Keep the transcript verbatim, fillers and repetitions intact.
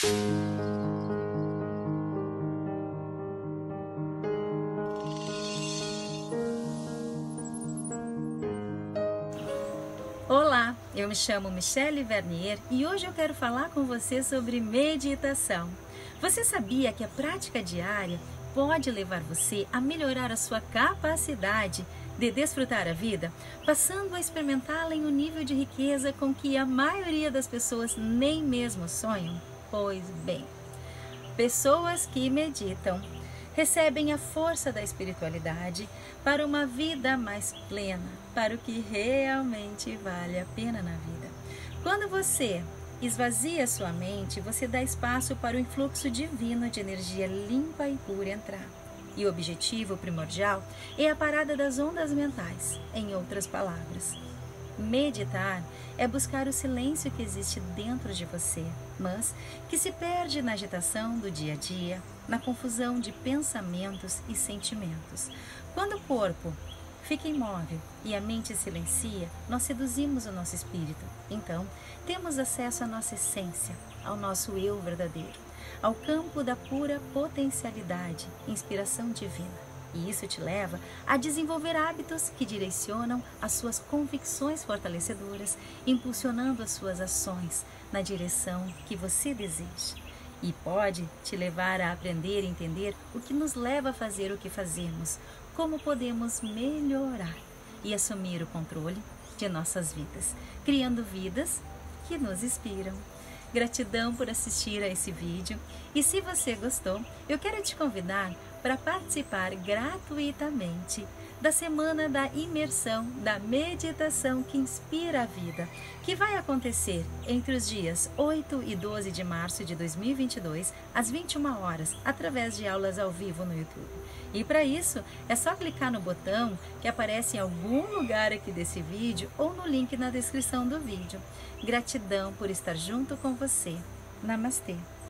Olá, eu me chamo Michele Vernier e hoje eu quero falar com você sobre meditação. Você sabia que a prática diária pode levar você a melhorar a sua capacidade de desfrutar a vida, passando a experimentá-la em um nível de riqueza com que a maioria das pessoas nem mesmo sonham? Pois bem, pessoas que meditam recebem a força da espiritualidade para uma vida mais plena, para o que realmente vale a pena na vida. Quando você esvazia sua mente, você dá espaço para o influxo divino de energia limpa e pura entrar. E o objetivo primordial é a parada das ondas mentais, em outras palavras. Meditar é buscar o silêncio que existe dentro de você, mas que se perde na agitação do dia a dia, na confusão de pensamentos e sentimentos. Quando o corpo fica imóvel e a mente silencia, nós seduzimos o nosso espírito. Então, temos acesso à nossa essência, ao nosso eu verdadeiro, ao campo da pura potencialidade, inspiração divina. E isso te leva a desenvolver hábitos que direcionam as suas convicções fortalecedoras, impulsionando as suas ações na direção que você deseja. E pode te levar a aprender e entender o que nos leva a fazer o que fazemos, como podemos melhorar e assumir o controle de nossas vidas, criando vidas que nos inspiram. Gratidão por assistir a esse vídeo e se você gostou, eu quero te convidar para participar gratuitamente da Semana da Imersão da Meditação que Inspira a Vida, que vai acontecer entre os dias oito e doze de março de dois mil e vinte e dois, às vinte e uma horas, através de aulas ao vivo no YouTube. E para isso, é só clicar no botão que aparece em algum lugar aqui desse vídeo ou no link na descrição do vídeo. Gratidão por estar junto com você. Namastê!